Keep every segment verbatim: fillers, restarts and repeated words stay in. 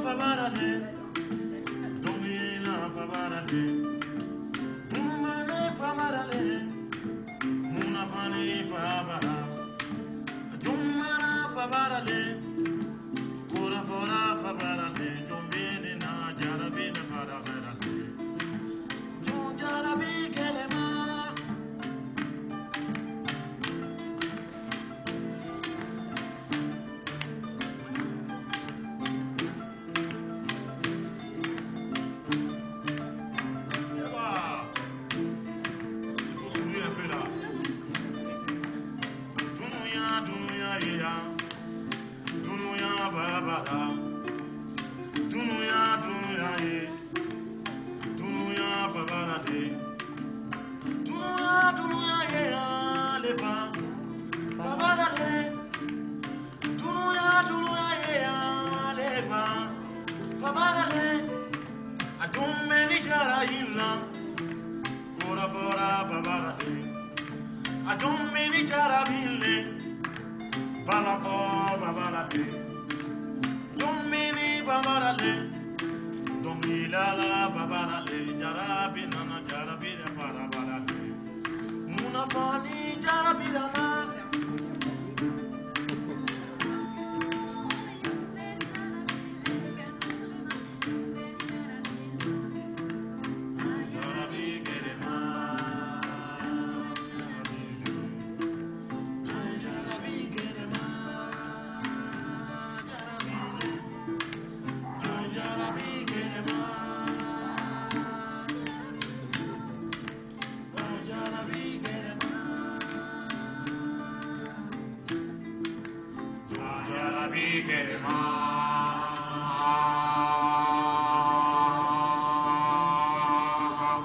fabarale, domina fabarale, mumane fabarale, muna fani fabara, jumana fabarale, kura fora fabarale, jumbini na jarabina fabarale, jum jarabi kelema. Dunuya, dunuya ye, dunuya fabarale, dunuya, dunuya ye alefa, fabarale, dunuya, dunuya ye alefa, fabarale, ajummeni jara illa, kora fora fabarale, ajummeni jara bille, balafo fabarale. Jumini babarale, domilala babarale, jarabi nana jarabi de farabarale, munafani jarabi dana. Jarabi gerema, jarabi gerema.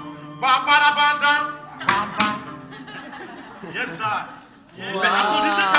Yes, sir. Yes, wow.